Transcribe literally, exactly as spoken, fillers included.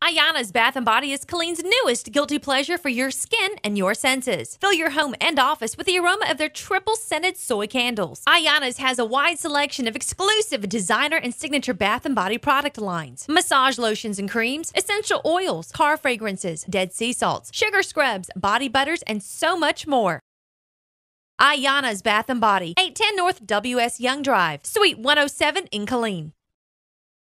Ayana's Bath and Body is Colleen's newest guilty pleasure for your skin and your senses. Fill your home and office with the aroma of their triple scented soy candles. Ayana's has a wide selection of exclusive designer and signature Bath and Body product lines. Massage lotions and creams, essential oils, car fragrances, Dead Sea salts, sugar scrubs, body butters, and so much more. Ayana's Bath and Body, eight ten North W S Young Drive, Suite one oh seven in Killeen.